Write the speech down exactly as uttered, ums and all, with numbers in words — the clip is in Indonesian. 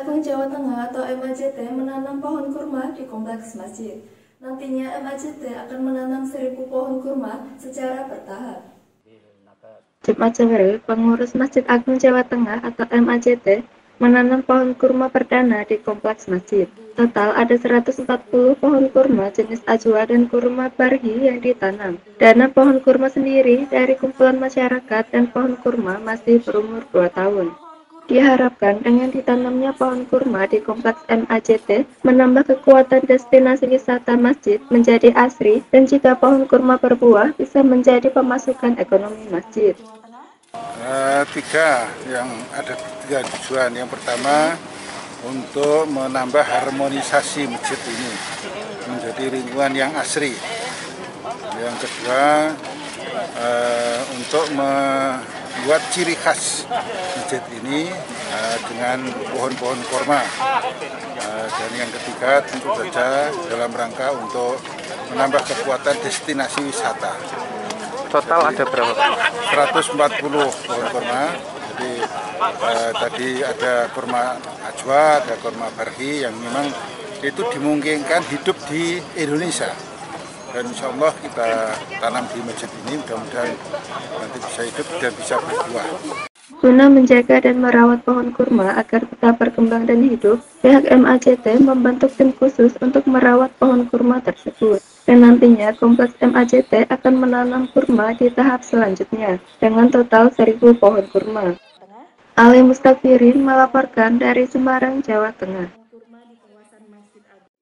Agung Jawa Tengah atau M A J T menanam pohon kurma di kompleks masjid. Nantinya M A J T akan menanam seribu pohon kurma secara bertahap. Jumat sore, pengurus Masjid Agung Jawa Tengah atau M A J T menanam pohon kurma perdana di kompleks masjid. Total ada seratus empat puluh pohon kurma jenis ajwa dan kurma barhi yang ditanam. Dana pohon kurma sendiri dari kumpulan masyarakat dan pohon kurma masih berumur dua tahun. Diharapkan dengan ditanamnya pohon kurma di kompleks M A J T menambah kekuatan destinasi wisata masjid menjadi asri, dan jika pohon kurma berbuah bisa menjadi pemasukan ekonomi masjid. Uh, tiga yang ada tiga tujuan. Yang pertama, untuk menambah harmonisasi masjid ini menjadi lingkungan yang asri. Yang kedua, uh, untuk membuat ciri khas masjid ini uh, dengan pohon-pohon kurma. Uh, dan yang ketiga, tentu saja dalam rangka untuk menambah kekuatan destinasi wisata. Total ada berapa? seratus empat puluh pohon kurma. Jadi eh, tadi ada kurma ajwa, ada kurma barhi yang memang itu dimungkinkan hidup di Indonesia. Dan insya Allah kita tanam di masjid ini, mudah-mudahan nanti bisa hidup dan bisa berbuah. Guna menjaga dan merawat pohon kurma agar tetap berkembang dan hidup, pihak M A J T membentuk tim khusus untuk merawat pohon kurma tersebut. Dan nantinya kompleks M A J T akan menanam kurma di tahap selanjutnya dengan total seribu pohon kurma. Ali Mustafirin melaporkan dari Semarang, Jawa Tengah.